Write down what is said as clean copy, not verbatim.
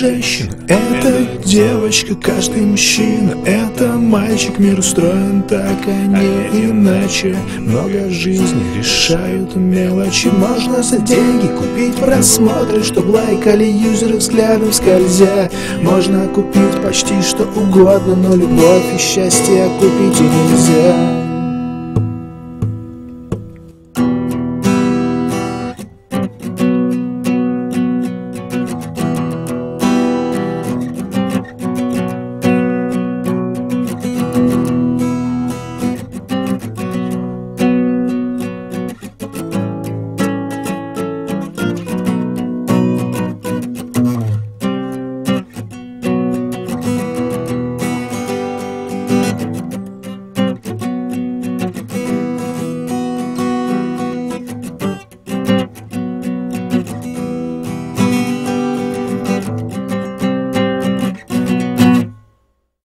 женщина, это девочка, каждый мужчина, это мальчик, мир устроен так, а не иначе. Много жизни решают мелочи. Можно за деньги купить просмотры, чтоб лайкали юзеры взглядом скользя. Можно купить почти что угодно, но любовь и счастье купить нельзя.